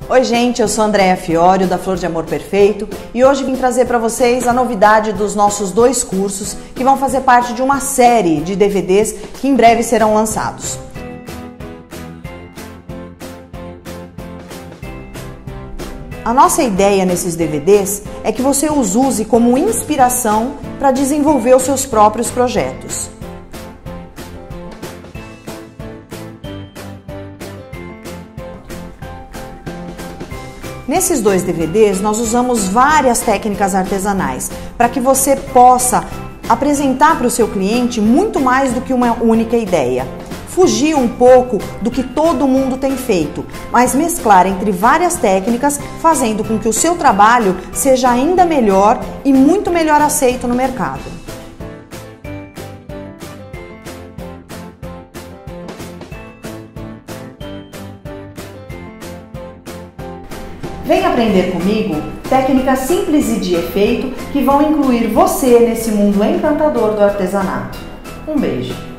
Oi gente, eu sou Andréa Fiório da Flor de Amor Perfeito e hoje vim trazer para vocês a novidade dos nossos 2 cursos que vão fazer parte de uma série de DVDs que em breve serão lançados. A nossa ideia nesses DVDs é que você os use como inspiração para desenvolver os seus próprios projetos. Nesses 2 DVDs, nós usamos várias técnicas artesanais para que você possa apresentar para o seu cliente muito mais do que uma única ideia. Fugir um pouco do que todo mundo tem feito, mas mesclar entre várias técnicas, fazendo com que o seu trabalho seja ainda melhor e muito melhor aceito no mercado. Vem aprender comigo técnicas simples e de efeito que vão incluir você nesse mundo encantador do artesanato. Um beijo!